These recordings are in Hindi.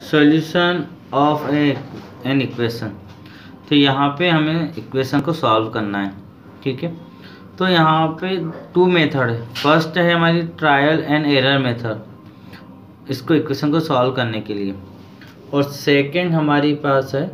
Solution of an equation. तो यहाँ पे हमें इक्वेशन को सॉल्व करना है, ठीक है। तो यहाँ पे टू मेथड है। फर्स्ट है हमारी ट्रायल एंड एरर मेथड, इसको इक्वेशन को सॉल्व करने के लिए, और सेकंड हमारी पास है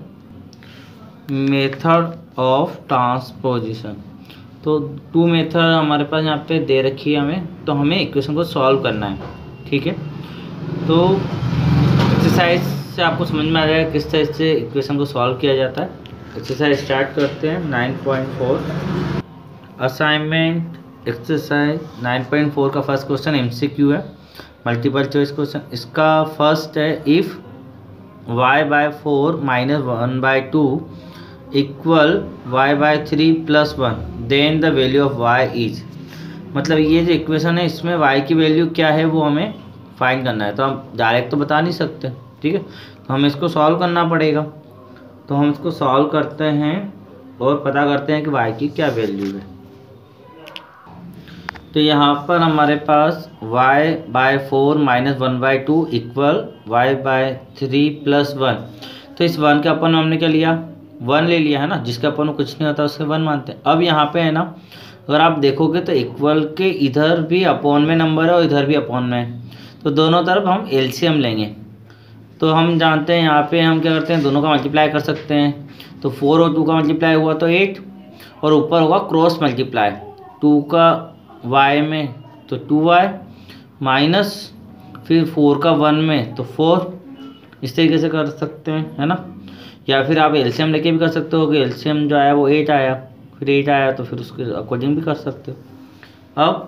मेथड ऑफ ट्रांसपोजिशन। तो टू मेथड हमारे पास यहाँ पे दे रखी है हमें, तो हमें इक्वेशन को सॉल्व करना है, ठीक है। तो एक्सरसाइज से आपको समझ में आ जाएगा किस तरह से इक्वेशन को सॉल्व किया जाता है। एक्सरसाइज स्टार्ट करते हैं। 9.4 असाइनमेंट एक्सरसाइज 9.4 का फर्स्ट क्वेश्चन MCQ है, मल्टीपल चॉइस क्वेश्चन। इसका फर्स्ट है if y/4 - 1/2 equal y/3 + 1 then the value of y is. मतलब ये जो इक्वेशन है इसमें y की वैल्यू क्या है वो हमें फाइंड करना है। तो हम डायरेक्ट तो बता नहीं सकते, ठीक है, तो हमें इसको सॉल्व करना पड़ेगा। तो हम इसको सॉल्व करते हैं और पता करते हैं कि y की क्या वैल्यू है। तो यहाँ पर हमारे पास y/4 - 1/2 इक्वल y/3 + 1। तो इस 1 के अपन हमने क्या लिया, 1 ले लिया है ना, जिसका अपन कुछ नहीं होता उसके 1 मानते हैं। अब यहाँ पे है ना, अगर आप देखोगे तो इक्वल के इधर भी अपॉन में नंबर है और इधर भी अपॉन में है, तो दोनों तरफ हम LCM लेंगे। तो हम जानते हैं यहाँ पे हम क्या करते हैं, दोनों का मल्टीप्लाई कर सकते हैं। तो 4 और 2 का मल्टीप्लाई हुआ तो 8, और ऊपर होगा क्रॉस मल्टीप्लाई 2 का y में तो 2y माइनस फिर 4 का 1 में तो 4। इस तरीके से कर सकते हैं, है ना। या फिर आप LCM लेके भी कर सकते हो कि LCM जो आया वो 8 आया, फिर 8 आया तो फिर उसके अकॉर्डिंग भी कर सकते हो। अब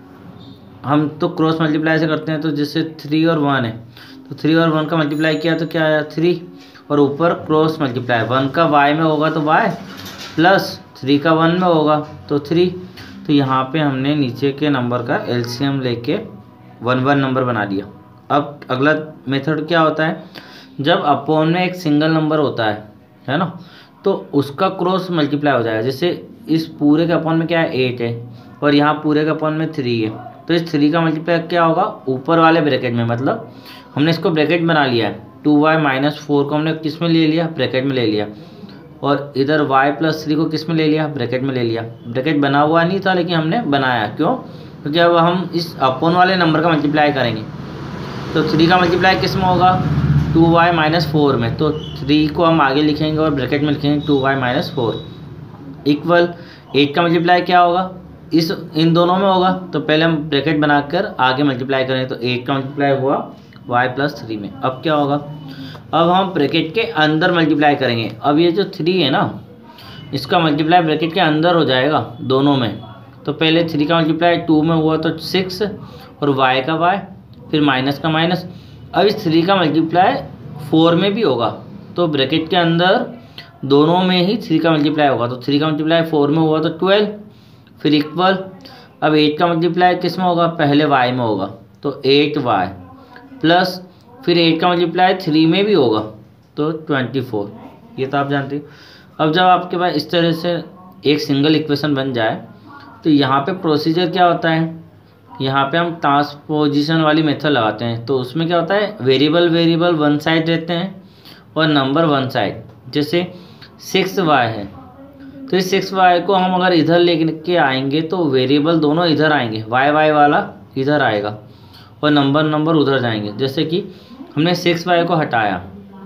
हम तो क्रॉस मल्टीप्लाई से करते हैं, तो जैसे 3 और 1 है तो 3 और 1 का मल्टीप्लाई किया तो क्या आया 3, और ऊपर क्रॉस मल्टीप्लाई 1 का y में होगा तो y प्लस 3 का 1 में होगा तो 3। तो यहाँ पे हमने नीचे के नंबर का LCM लेके 1 नंबर बना लिया। अब अगला मेथड क्या होता है, जब अपॉन में एक सिंगल नंबर होता है ना, तो उसका क्रॉस मल्टीप्लाई हो जाएगा। जैसे इस पूरे के अपॉन में क्या है 8 है और यहाँ पूरे के अपॉन में 3 है, तो इस 3 का मल्टीप्लाई क्या होगा ऊपर वाले ब्रैकेट में, मतलब हमने इसको ब्रैकेट बना लिया है। 2y - 4 को हमने किस में ले लिया, ब्रैकेट में ले लिया, और इधर y + 3 को किस में ले लिया, ब्रैकेट में ले लिया। ब्रैकेट बना हुआ नहीं था लेकिन हमने बनाया, क्यों, क्योंकि अब हम इस अपॉन वाले नंबर का मल्टीप्लाई करेंगे। तो 3 का मल्टीप्लाई किस में होगा 2y - 4 में, तो 3 को हम आगे लिखेंगे और ब्रैकेट में लिखेंगे 2y - 4 इक्वल 8 का मल्टीप्लाई क्या होगा इन दोनों में होगा, तो पहले हम ब्रैकेट बनाकर आगे मल्टीप्लाई करें। तो 8 का मल्टीप्लाई हुआ y + 3 में। अब क्या होगा, अब हम ब्रैकेट के अंदर मल्टीप्लाई करेंगे। अब ये जो 3 है ना, इसका मल्टीप्लाई ब्रैकेट के अंदर हो जाएगा दोनों में। तो पहले 3 का मल्टीप्लाई 2 में हुआ तो 6, और y का y, फिर माइनस का माइनस। अब इस 3 का मल्टीप्लाई 4 में भी होगा, तो ब्रैकेट के अंदर दोनों में ही 3 का मल्टीप्लाई होगा। तो 3 का मल्टीप्लाई 4 में हुआ तो 12, फिर इक्वल। अब 8 का मल्टीप्लाई किस में होगा, पहले y में होगा तो 8y प्लस फिर 8 का मल्टीप्लाई 3 में भी होगा तो 24। ये तो आप जानते हो। अब जब आपके पास इस तरह से एक सिंगल इक्वेशन बन जाए तो यहाँ पे प्रोसीजर क्या होता है, यहाँ पे हम ट्रांसपोजिशन वाली मेथड लगाते हैं। तो उसमें क्या होता है, वेरिएबल वन साइड रहते हैं और नंबर वन साइड। जैसे 6y है तो इस 6y को हम अगर इधर लेके आएंगे तो वेरिएबल दोनों इधर आएंगे, y वाला इधर आएगा और नंबर उधर जाएंगे। जैसे कि हमने 6y को हटाया,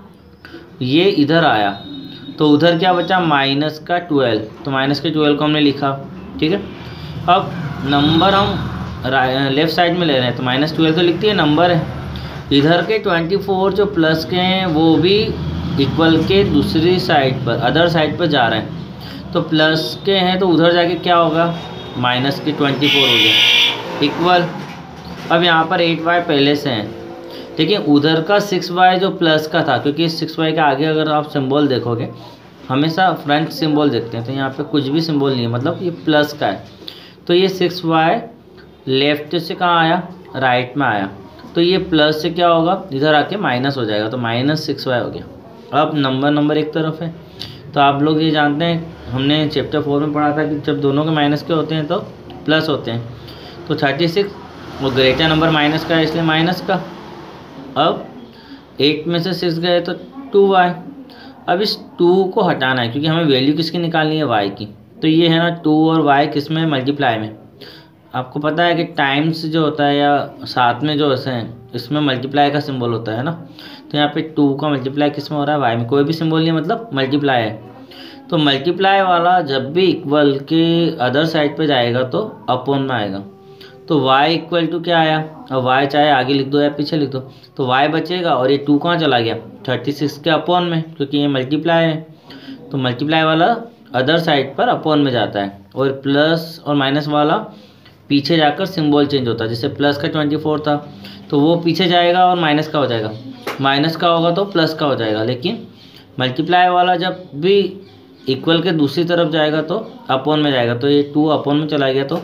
ये इधर आया, तो उधर क्या बचा माइनस का 12, तो माइनस के 12 को हमने लिखा, ठीक है। अब नंबर हम लेफ्ट साइड में ले रहे हैं तो -12 तो लिखती है नंबर है। इधर के 24 जो प्लस के हैं वो भी इक्वल के दूसरी साइड पर, अदर साइड पर जा रहे हैं, तो प्लस के हैं तो उधर जाके क्या होगा माइनस के 24 हो गया इक्वल। अब यहाँ पर 8y पहले से हैं, लेकिन उधर का 6y जो प्लस का था, क्योंकि 6y के आगे अगर आप सिंबल देखोगे हमेशा फ्रंट सिंबल देखते हैं, तो यहाँ पे कुछ भी सिंबल नहीं है, मतलब ये प्लस का है। तो ये 6y लेफ्ट से कहाँ आया, राइट में आया, तो ये प्लस से क्या होगा इधर आके माइनस हो जाएगा, तो -6y हो गया। अब नंबर एक तरफ है, तो आप लोग ये जानते हैं, हमने चैप्टर 4 में पढ़ा था कि जब दोनों के माइनस के होते हैं तो प्लस होते हैं। तो 36 वो ग्रेटर नंबर माइनस का है इसलिए माइनस का। अब 8 में से 6 गए तो 2y। अब इस 2 को हटाना है क्योंकि हमें वैल्यू किसकी निकालनी है, y की। तो ये है ना 2 और y किस में, मल्टीप्लाई में। आपको पता है कि टाइम्स जो होता है या साथ में जो ऐसे हैं इसमें मल्टीप्लाई का सिंबल होता है ना। तो यहाँ पे 2 का मल्टीप्लाई किस में हो रहा है, y में। कोई भी सिंबल नहीं है, मतलब मल्टीप्लाई है। तो मल्टीप्लाई वाला जब भी इक्वल के अदर साइड पे जाएगा तो अपोन में आएगा। तो y इक्वल टू क्या आया, और y चाहे आगे लिख दो या पीछे लिख दो, तो y बचेगा और ये 2 कहाँ चला गया, 36 के अपोन में, क्योंकि ये मल्टीप्लाई है। तो मल्टीप्लाई वाला अदर साइड पर अपोन में जाता है, और प्लस और माइनस वाला पीछे जाकर सिंबल चेंज होता है। जैसे प्लस का 24 था तो वो पीछे जाएगा और माइनस का हो जाएगा, माइनस का होगा तो प्लस का हो जाएगा। लेकिन मल्टीप्लाई वाला जब भी इक्वल के दूसरी तरफ जाएगा तो अपोन में जाएगा। तो ये 2 अपोन में चला गया तो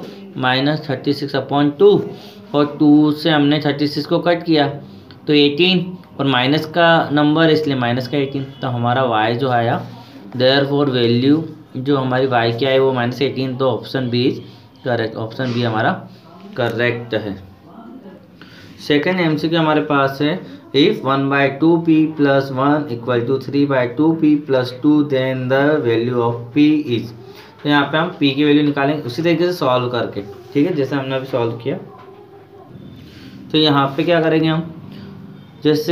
-36/2, और 2 से हमने 36 को कट किया तो 18, और माइनस का नंबर इसलिए माइनस का 18। तो हमारा y जो आया, देयरफॉर वैल्यू जो हमारी y की आई वो -18। तो option B is correct, option B हमारा करेक्ट है। सेकेंड एमसीक्यू हमारे पास है, if 1/2p + 1 = 3/2p + 2 then the value of p is. तो यहाँ पे हम p की वैल्यू निकालेंगे उसी तरीके से सॉल्व करके, ठीक है, जैसे हमने अभी सॉल्व किया। तो यहाँ पे क्या करेंगे हम, जैसे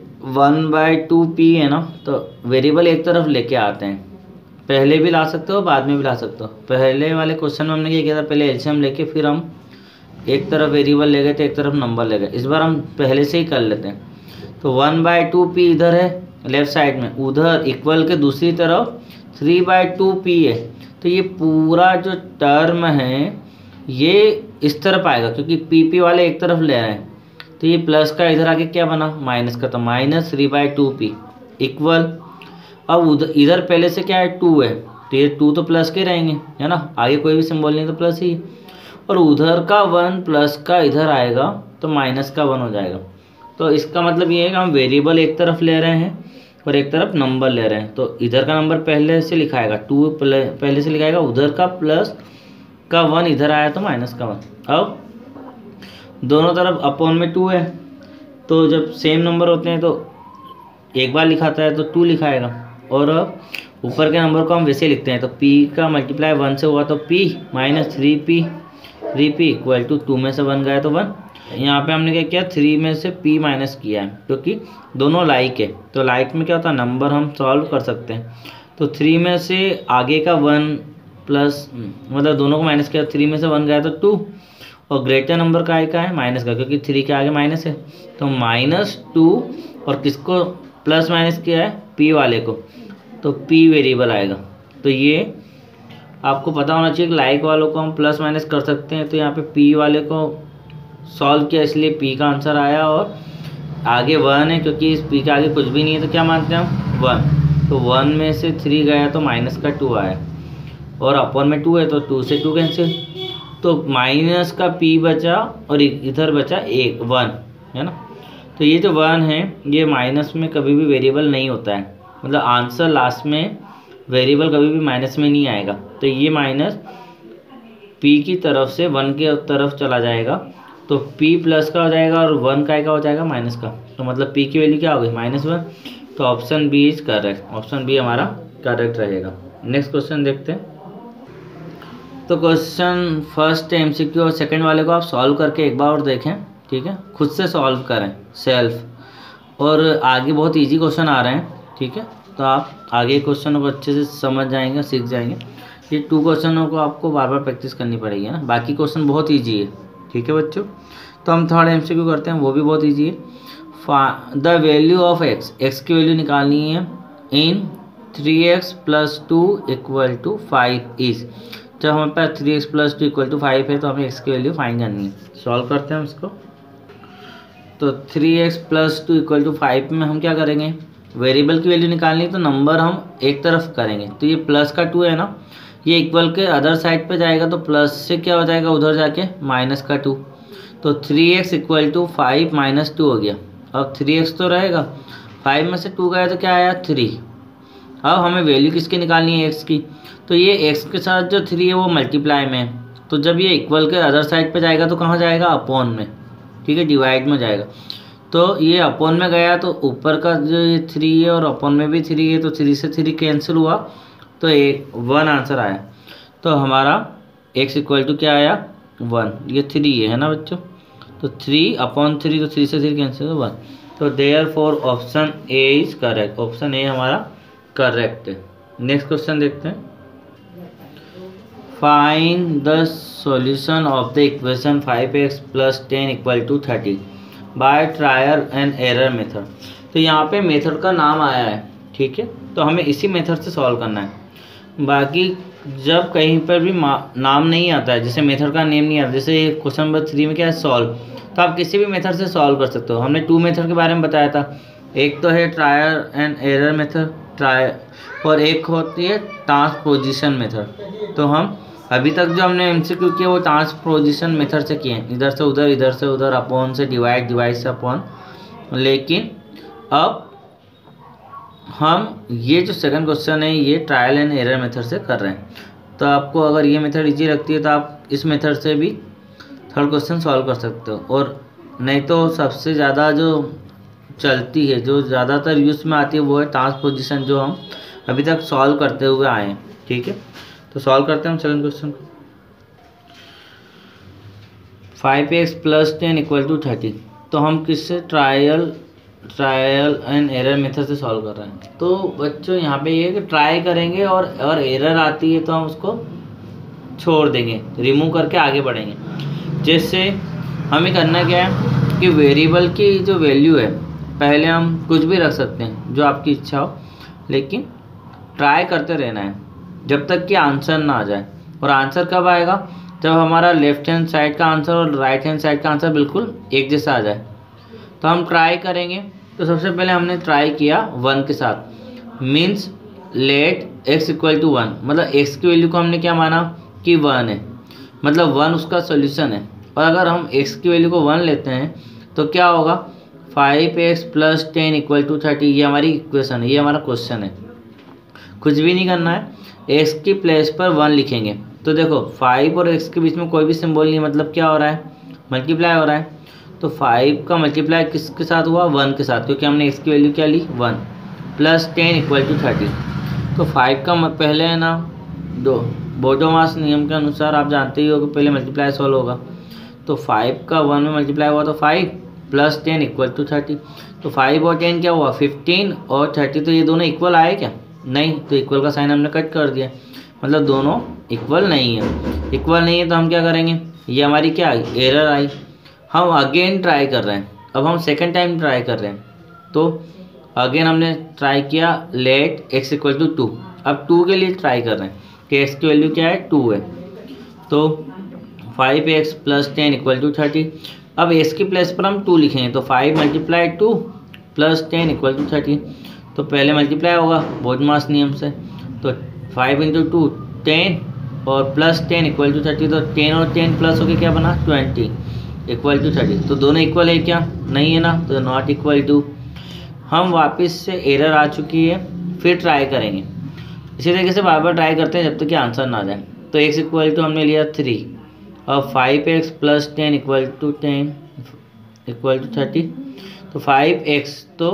1/2p है ना, तो वेरिएबल एक तरफ लेके आते हैं। पहले भी ला सकते हो, बाद में भी ला सकते हो। पहले वाले क्वेश्चन में हमने क्या किया था, पहले एलसीएम लेके फिर हम एक तरफ वेरिएबल ले गए थे, एक तरफ नंबर ले गए। इस बार हम पहले से ही कर लेते हैं। तो 1/2p इधर है लेफ्ट साइड में, उधर इक्वल के दूसरी तरफ 3/2p है। तो ये पूरा जो टर्म है ये इस तरफ आएगा, क्योंकि p वाले एक तरफ ले रहे हैं। तो ये प्लस का इधर आके क्या बना, माइनस का, तो -3/2p इक्वल। अब इधर पहले से क्या है, 2 है, तो ये 2 तो प्लस के रहेंगे, है ना, आगे कोई भी सिंबल नहीं तो प्लस ही। और उधर का 1 प्लस का इधर आएगा तो माइनस का 1 हो जाएगा। तो इसका मतलब ये है कि हम वेरिएबल एक तरफ ले रहे हैं और एक तरफ नंबर ले रहे हैं। तो इधर का नंबर पहले से लिखाएगा, 2 पहले से लिखाएगा, उधर का प्लस का 1 इधर आया तो माइनस का 1। अब दोनों तरफ अपोन में 2 है, तो जब सेम नंबर होते हैं तो एक बार लिखाता है तो 2 लिखाएगा। और ऊपर के नंबर को हम वैसे लिखते हैं, तो p का मल्टीप्लाई 1 से हुआ तो p -3p इक्वल टू 2 में से 1 गया तो 1। यहाँ पे हमने क्या किया, 3 में से p माइनस किया है, क्योंकि दोनों लाइक है। तो लाइक में क्या होता है, नंबर हम सॉल्व कर सकते हैं। तो 3 में से आगे का 1 प्लस, मतलब दोनों को माइनस किया, 3 में से 1 गया तो 2, और ग्रेटर नंबर का है माइनस का, क्योंकि 3 के आगे माइनस है। तो -2, और किसको प्लस माइनस किया है, p वाले को, तो p वेरिएबल आएगा। तो ये आपको पता होना चाहिए कि लाइक वालों को हम प्लस माइनस कर सकते हैं। तो यहाँ पे p वाले को सॉल्व किया, इसलिए p का आंसर आया। और आगे 1 है, क्योंकि इस p के आगे कुछ भी नहीं है, तो क्या मानते हैं हम, 1। तो 1 में से 3 गया तो माइनस का 2 आया, और अपोन में 2 है तो 2 से 2 कैंसिल, तो माइनस का p बचा और इधर बचा 1 है ना। तो ये जो 1 है ये माइनस में कभी भी वेरिएबल नहीं होता है, मतलब आंसर लास्ट में वेरिएबल कभी भी माइनस में नहीं आएगा। तो ये माइनस p की तरफ से 1 के तरफ चला जाएगा, तो p प्लस का हो जाएगा और 1 का हो जाएगा माइनस का। तो मतलब p की वैल्यू क्या हो गई, -1। तो option B is correct, option B हमारा करेक्ट रहेगा। नेक्स्ट क्वेश्चन देखते हैं। तो क्वेश्चन फर्स्ट एमसीक्यू और सेकंड वाले को आप सॉल्व करके एक बार और देखें, ठीक है, खुद से सॉल्व करें सेल्फ। और आगे बहुत इजी क्वेश्चन आ रहे हैं, ठीक है, तो आप आगे क्वेश्चनों को अच्छे से समझ जाएंगे, सीख जाएंगे। ये 2 क्वेश्चनों को आपको बार बार प्रैक्टिस करनी पड़ेगी ना, बाकी क्वेश्चन बहुत ईजी है, ठीक है बच्चों। तो हम थर्ड एमसीक्यू करते हैं, वो भी बहुत ईजी है। द वैल्यू ऑफ x की वैल्यू निकालनी है इन 3x + 2 = 5 इज। जब हमारे पास 3x + 2 = 5 है तो हमें x की वैल्यू फाइंड करनी है। सॉल्व करते हैं इसको। तो 3x + 2 = 5 में हम क्या करेंगे, वेरिएबल की वैल्यू निकालनी है, तो नंबर हम एक तरफ करेंगे। तो ये प्लस का 2 है ना, ये इक्वल के अदर साइड पे जाएगा तो प्लस से क्या हो जाएगा, उधर जाके माइनस का 2। तो 3x = 5 - 2 हो गया। अब 3x तो रहेगा, 5 में से 2 गया तो क्या आया, 3। अब हमें वैल्यू किसकी निकालनी है, x की। तो ये x के साथ जो 3 है वो मल्टीप्लाई में है, तो जब ये इक्वल के अदर साइड पे जाएगा तो कहाँ जाएगा, अपोन में, ठीक है, डिवाइड में जाएगा। तो ये अपॉन में गया तो ऊपर का जो ये 3 है और अपॉन में भी 3 है, तो 3 से 3 कैंसिल हुआ, तो 1 आंसर आया। तो हमारा x इक्वल टू क्या आया 1, ये 3 है ना बच्चों, तो 3/3, तो 3 से 3 कैंसिल हो 1, तो therefore option A is correct, option A हमारा करेक्ट है। नेक्स्ट क्वेश्चन देखते हैं। Find the solution of the equation 5x + 10 = 30 by trial and error method. तो यहाँ पे मेथड का नाम आया है, ठीक है, तो हमें इसी मेथड से सॉल्व करना है। बाकी जब कहीं पर भी नाम नहीं आता है, जैसे मेथड का नेम नहीं आता, जैसे क्वेश्चन नंबर 3 में क्या है सॉल्व, तो आप किसी भी मेथड से सॉल्व कर सकते हो। हमने 2 मेथड के बारे में बताया था, एक तो है ट्रायल एंड एरर मेथड और एक होती है ट्रांसपोजिशन मेथड। तो हम अभी तक जो हमने एमसीक्यू किए वो ट्रांसपोजिशन मेथड से किए हैं, इधर से उधर, अपॉन से डिवाइड से अपॉन। लेकिन अब हम ये जो सेकंड क्वेश्चन है ये ट्रायल एंड एरर मेथड से कर रहे हैं। तो आपको अगर ये मेथड इजी लगती है तो आप इस मेथड से भी थर्ड क्वेश्चन सॉल्व कर सकते हो, और नहीं तो सबसे ज़्यादा जो चलती है, जो ज़्यादातर यूज़ में आती है, वो है ट्रांसपोजिशन, जो हम अभी तक सॉल्व करते हुए आए हैं। ठीक है, तो सॉल्व करते हैं हम सेकंड क्वेश्चन को। 5x + 10 = 30, तो हम किससे ट्रायल एंड एरर मेथड से सॉल्व कर रहे हैं। तो बच्चों यहाँ पे ये है कि ट्राई करेंगे और अगर एरर आती है तो हम उसको छोड़ देंगे, रिमूव करके आगे बढ़ेंगे। जैसे हमें करना क्या है कि वेरिएबल की जो वैल्यू है, पहले हम कुछ भी रख सकते हैं जो आपकी इच्छा हो, लेकिन ट्राई करते रहना है जब तक कि आंसर ना आ जाए। और आंसर कब आएगा, जब हमारा लेफ्ट हैंड साइड का आंसर और राइट हैंड साइड का आंसर बिल्कुल एक जैसा आ जाए। तो हम ट्राई करेंगे, तो सबसे पहले हमने ट्राई किया 1 के साथ, मीन्स लेट x = 1, मतलब x की वैल्यू को हमने क्या माना कि 1 है, मतलब 1 उसका सोल्यूशन है। और अगर हम x की वैल्यू को 1 लेते हैं तो क्या होगा, 5x + 10 = 30, ये हमारी इक्वेशन है, ये हमारा क्वेश्चन है। कुछ भी नहीं करना है, x की प्लेस पर 1 लिखेंगे। तो देखो 5 और x के बीच में कोई भी सिंबल नहीं, मतलब क्या हो रहा है, मल्टीप्लाई हो रहा है। तो 5 का मल्टीप्लाई किसके साथ हुआ, 1 के साथ, क्योंकि हमने x की वैल्यू क्या ली 1, + 10 = 30। तो 5 का पहले है ना, बोटोमास नियम के अनुसार आप जानते ही हो कि पहले मल्टीप्लाई सॉल्व होगा। तो 5 का 1 में मल्टीप्लाई हुआ तो 5 + 10 = 30। तो 5 और 10 क्या हुआ 15 और 30, तो ये दोनों इक्वल आए क्या, नहीं, तो इक्वल का साइन हमने कट कर दिया, मतलब दोनों इक्वल नहीं है। इक्वल नहीं है तो हम क्या करेंगे, ये हमारी क्या आई, एरर आई। हम अगेन ट्राई कर रहे हैं, अब हम सेकंड टाइम ट्राई कर रहे हैं। तो अगेन हमने ट्राई किया लेट x = 2, अब 2 के लिए ट्राई कर रहे हैं कि x की वैल्यू क्या है 2 है। तो 5x + 10 = 30, अब x की प्लेस पर हम 2 लिखेंगे, तो 5 × 2 + 10 = 30। तो पहले मल्टीप्लाई होगा बोटमास नियम से, तो 5 × 2 10 और + 10 = 30, तो 10 और 10 प्लस होके क्या बना 20 = 30। तो दोनों इक्वल है क्या, नहीं है ना, तो नॉट इक्वल टू। हम वापस से एरर आ चुकी है, फिर ट्राई करेंगे। इसी तरीके से बार बार ट्राई करते हैं जब तक कि आंसर ना आ जाए। तो x = हमने लिया 3 और 5x + 10 = 30। तो 5x तो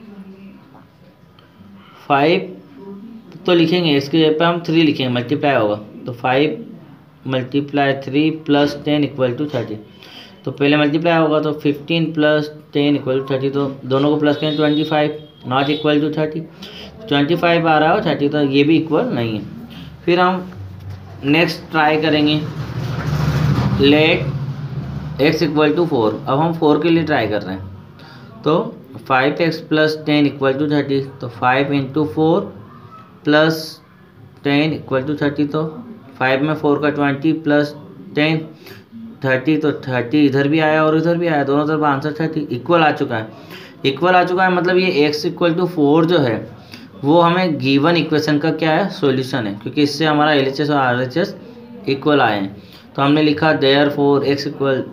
5 तो लिखेंगे, इसके जगह पर हम 3 लिखेंगे, मल्टीप्लाई होगा, तो 5 × 3 + 10 = 30। तो पहले मल्टीप्लाई होगा तो 15 + 10 = 30, तो दोनों को प्लस करें 25, नॉट इक्वल टू 30, 25 आ रहा है और 30, तो ये भी इक्वल नहीं है। फिर हम नेक्स्ट ट्राई करेंगे लेट x = 4, अब हम 4 के लिए ट्राई कर रहे हैं। तो 5x + 10 = 30, तो 5 × 4 + 10 = 30, तो 5 में 4 का 20 + 10 30, तो 30 इधर भी आया और इधर भी आया, दोनों तरफ आंसर 30 इक्वल आ चुका है। इक्वल आ चुका है मतलब ये x = 4 जो है वो हमें गिवन इक्वेशन का क्या है, सॉल्यूशन है, क्योंकि इससे हमारा LHS और RHS इक्वल आए हैं। तो हमने लिखा therefore x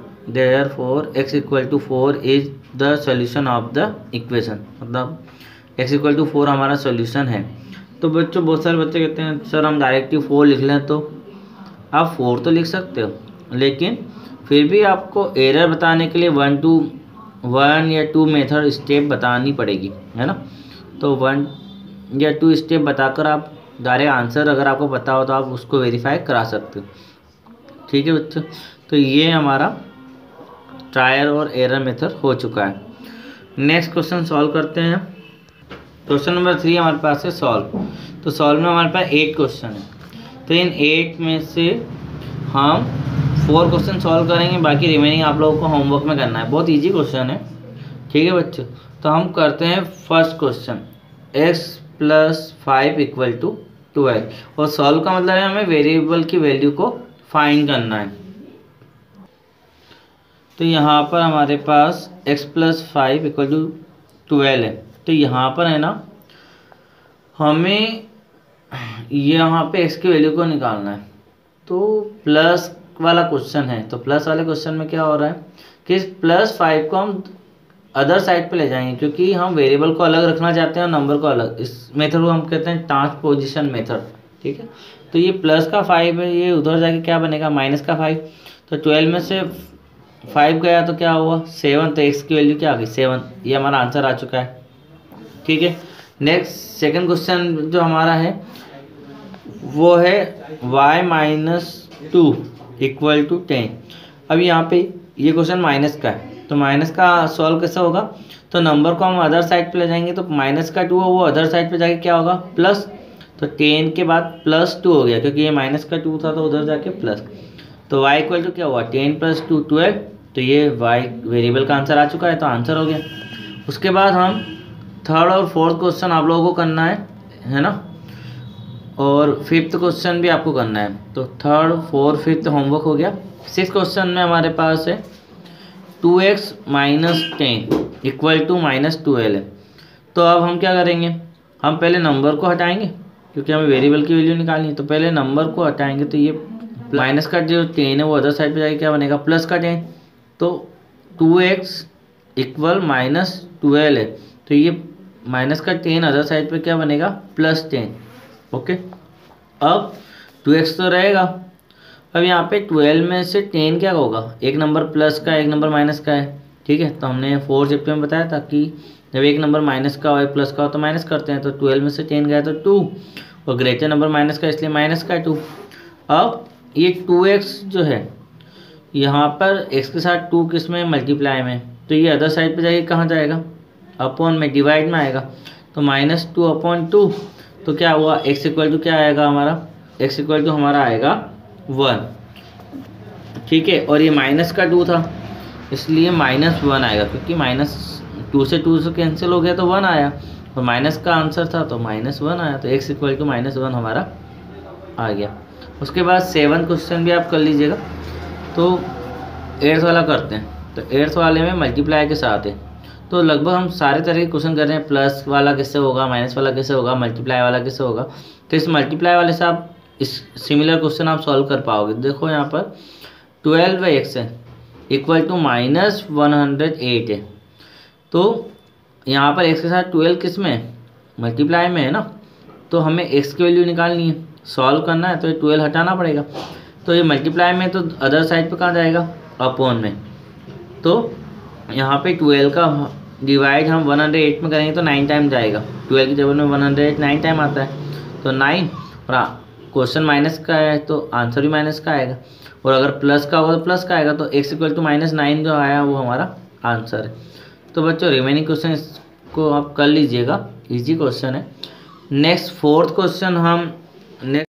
= 4 is the solution of the equation, मतलब x = 4 हमारा सॉल्यूशन है। तो बच्चों बहुत सारे बच्चे कहते हैं सर हम डायरेक्टली 4 लिख लें, तो आप 4 तो लिख सकते हो, लेकिन फिर भी आपको एरर बताने के लिए 1 2 1 या 2 मेथड स्टेप बतानी पड़ेगी, है ना। तो 1 या 2 स्टेप बताकर आप डायरेक्ट आंसर अगर आपको पता हो तो आप उसको वेरीफाई करा सकते हो। ठीक है बच्चों, तो ये हमारा ट्रायल और एरर मेथड हो चुका है। नेक्स्ट क्वेश्चन सॉल्व करते हैं। क्वेश्चन नंबर 3 हमारे पास है सॉल्व। तो सॉल्व में हमारे पास 8 क्वेश्चन है। तो इन 8 में से हम 4 क्वेश्चन सॉल्व करेंगे, बाकी रिमेनिंग आप लोगों को होमवर्क में करना है। बहुत इजी क्वेश्चन है, ठीक है बच्चों। तो हम करते हैं फर्स्ट क्वेश्चन, x + 5 = 12। और सॉल्व का मतलब है हमें वेरिएबल की वैल्यू को फाइंड करना है। तो यहाँ पर हमारे पास x + 5 = 12 है। तो यहाँ पर है ना, हमें यहाँ पे x की वैल्यू को निकालना है। तो प्लस वाला क्वेश्चन है, तो प्लस वाले क्वेश्चन में क्या हो रहा है कि +5 को हम अदर साइड पे ले जाएंगे, क्योंकि हम वेरिएबल को अलग रखना चाहते हैं और नंबर को अलग। इस मेथड को हम कहते हैं ट्रांसपोजिशन मेथड, ठीक है। तो ये +5 है, ये उधर जाके क्या बनेगा -5। तो 12 में से 5 गया तो क्या हुआ 7। तो x की वैल्यू क्या आ गई 7। ये हमारा आंसर आ चुका है, ठीक है। नेक्स्ट सेकंड क्वेश्चन जो हमारा है वो है y - 2 = 10। अब यहाँ पे ये क्वेश्चन माइनस का है, तो माइनस का सॉल्व कैसे होगा। तो नंबर को हम अदर साइड पे ले जाएंगे, तो -2 है वो अदर साइड पे जाके क्या होगा प्लस। तो 10 के बाद +2 हो गया, क्योंकि ये -2 था तो उधर जाके प्लस। तो y = क्या हुआ 10 + 2 12। तो ये y वेरिएबल का आंसर आ चुका है, तो आंसर हो गया। उसके बाद हम थर्ड और फोर्थ क्वेश्चन आप लोगों को करना है ना, और फिफ्थ क्वेश्चन भी आपको करना है। तो थर्ड फोर्थ फिफ्थ होमवर्क हो गया। सिक्स क्वेश्चन में हमारे पास है 2x - 10 = -12 है। तो अब हम क्या करेंगे, हम पहले नंबर को हटाएंगे, क्योंकि हमें वेरिएबल की वैल्यू निकालनी है। तो पहले नंबर को हटाएंगे, तो ये माइनस का जो 10 है वो अदर साइड पे जाके क्या बनेगा प्लस का 10। तो 2x = -12 है, तो ये माइनस का 10 अदर साइड पे क्या बनेगा +10। ओके, अब 2x तो रहेगा। अब यहाँ पे 12 में से 10 क्या होगा, एक नंबर प्लस का एक नंबर माइनस का है, ठीक है। तो हमने 4 चैप्टर में बताया था कि जब एक नंबर माइनस का हो एक प्लस का हो तो माइनस करते हैं। तो 12 में से 10 गया तो 2, और ग्रेटर नंबर माइनस का इसलिए माइनस का 2। अब ये 2x जो है यहाँ पर x के साथ 2 किस में मल्टीप्लाई में, तो ये अदर साइड पे जाके कहाँ जाएगा अपॉन में, डिवाइड में आएगा। तो -2/2। तो क्या हुआ x = क्या आएगा हमारा, x = हमारा आएगा 1, ठीक है। और ये -2 था इसलिए -1 आएगा, क्योंकि -2 से 2 से कैंसिल हो गया तो 1 आया, और माइनस का आंसर था तो -1 आया। तो x = -1 हमारा आ गया। उसके बाद 7 क्वेश्चन भी आप कर लीजिएगा। तो 8th वाला करते हैं। तो 8th वाले में मल्टीप्लाई के साथ है, तो लगभग हम सारे तरह के क्वेश्चन कर रहे हैं। प्लस वाला कैसे होगा, माइनस वाला कैसे होगा, मल्टीप्लाई वाला कैसे होगा। तो इस मल्टीप्लाई वाले से आप इस सिमिलर क्वेश्चन आप सॉल्व कर पाओगे। देखो यहाँ पर 12x है = -108 है। तो यहाँ पर x के साथ 12 किस में है मल्टीप्लाई में है ना, तो हमें x की वैल्यू निकालनी है, सॉल्व करना है। तो ये 12 हटाना पड़ेगा। तो ये मल्टीप्लाई में तो अदर साइड पे कहाँ जाएगा अपॉन में। तो यहाँ पे 12 का डिवाइड हम 108 में करेंगे तो 9 टाइम जाएगा। 12 की टेबल में 108 9 टाइम आता है, तो 9। और क्वेश्चन माइनस का है तो आंसर भी माइनस का आएगा, और अगर प्लस का होगा तो प्लस का आएगा। तो x = -9 जो आया वो हमारा आंसर है। तो बच्चों रिमेनिंग क्वेश्चन को आप कर लीजिएगा, इजी क्वेश्चन है। नेक्स्ट फोर्थ क्वेश्चन हम